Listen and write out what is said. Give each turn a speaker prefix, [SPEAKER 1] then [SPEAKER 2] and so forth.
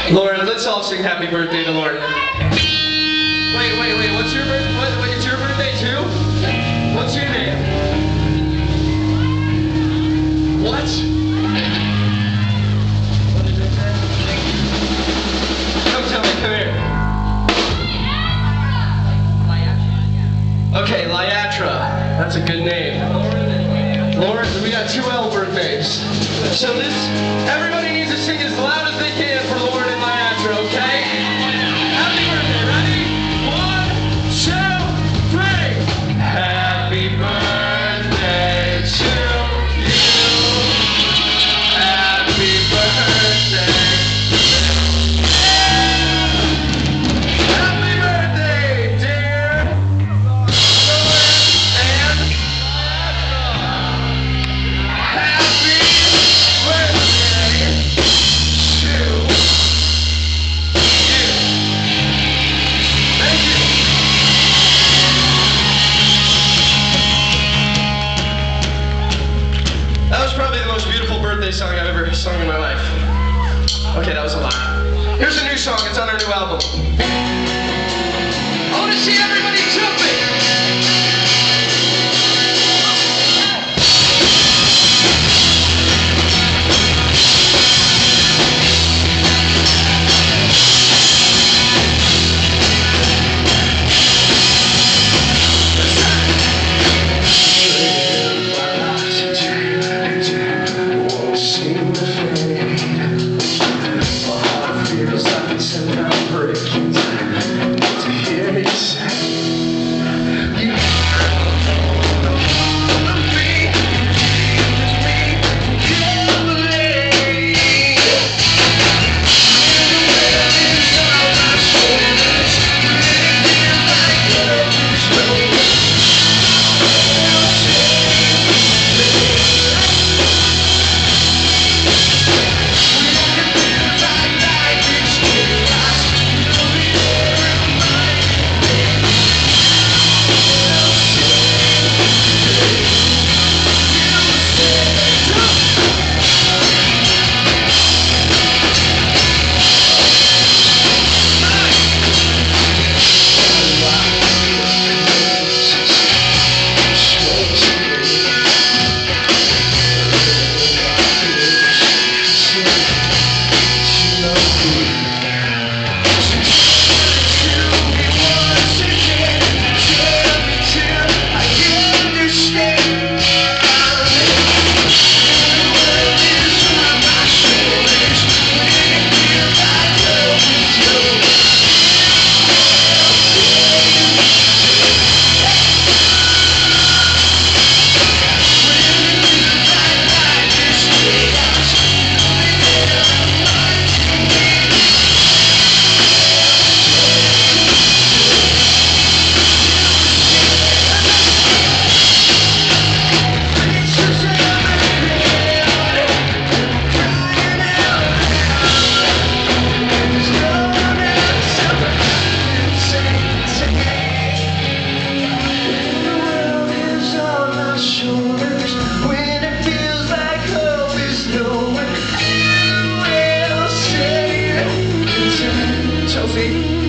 [SPEAKER 1] Lauren, let's all sing happy birthday to Lauren. Wait, what's your birthday? Wait, it's your birthday too? What's your name? What? What did they say? Come tell me, come here. Okay, Liatra. That's a good name. Lauren, we got 2 L birthdays. So everybody needs to sing as loud as they can for Lauren and Liatra, okay? Happy birthday, ready? 1, 2, 3. Happy birthday to you. Happy birthday. Happy birthday, dear Lauren and happy birthday to you. Thank you. That was probably the most beautiful birthday song I've ever sung in my life. Okay, that was a lot. Here's a new song. It's on our new album. I want to see everybody jumping. Chelsea.